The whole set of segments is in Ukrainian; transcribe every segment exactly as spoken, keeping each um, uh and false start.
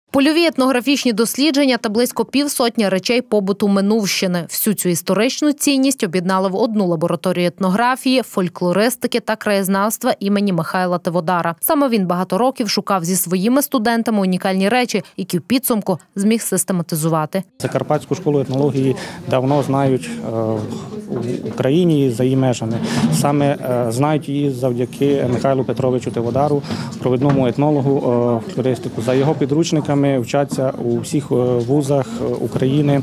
Польові етнографічні дослідження та близько півсотні речей побуту Минувщини. Всю цю історичну цінність об'єднали в одну лабораторію етнографії, фольклористики та краєзнавства імені Михайла Тиводара. Саме він багато років шукав зі своїми студентами унікальні речі, які в підсумку зміг систематизувати. Закарпатську школу етнології давно знають в Україні і за її межами. Саме знають її завдяки Михайлу Петровичу Тиводару, провідному етнологу, фольклористику. За його підручниками вчаться у всіх вузах України.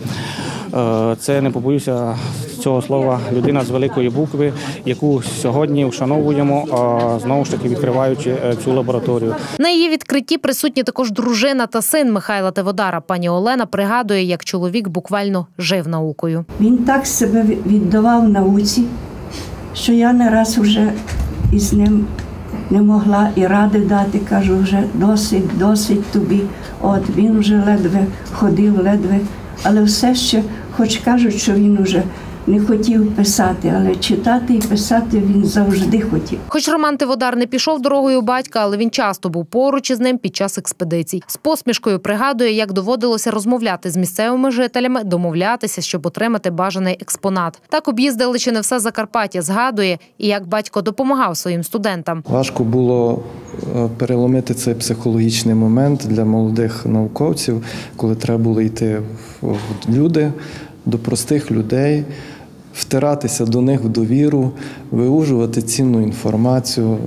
Це, не побоюся цього слова, людина з великої букви, яку сьогодні вшановуємо, знову ж таки відкриваючи цю лабораторію. На її відкритті присутні також дружина та син Михайла Тиводара. Пані Олена пригадує, як чоловік буквально жив наукою. Він так себе віддавав науці, що я не раз вже із ним не могла і ради дати, кажу, вже досить, досить тобі. От він вже ледве ходив, ледве, але все ще, хоч кажуть, що він вже не хотів писати, але читати і писати він завжди хотів. Хоч Роман Тиводар не пішов дорогою батька, але він часто був поруч із ним під час експедицій. З посмішкою пригадує, як доводилося розмовляти з місцевими жителями, домовлятися, щоб отримати бажаний експонат. Так об'їздили чи не все Закарпаття, згадує, і як батько допомагав своїм студентам. Важко було переломити цей психологічний момент для молодих науковців, коли треба було йти в люди, до простих людей, втиратися до них в довіру, виужувати цінну інформацію,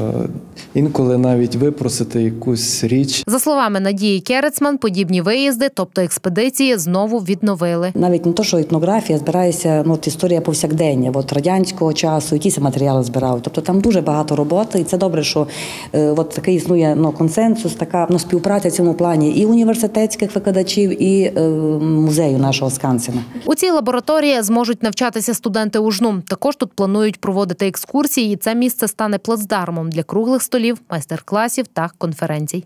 інколи навіть випросити якусь річ. За словами Надії Керецман, подібні виїзди, тобто експедиції, знову відновили. Навіть не то, що етнографія, збирається ну, от історія повсякдення, от радянського часу, якісь матеріали збирали. Тобто там дуже багато роботи, і це добре, що е, от такий існує ну, консенсус, така ну, співпраця в цьому плані і університетських викладачів, і е, музею нашого Скансена. У цій лабораторії зможуть навчатися студенти УЖНУ. Також тут планують проводити екскурсії, і це місце стане плацдармом для круглих столів, майстер-класів та конференцій.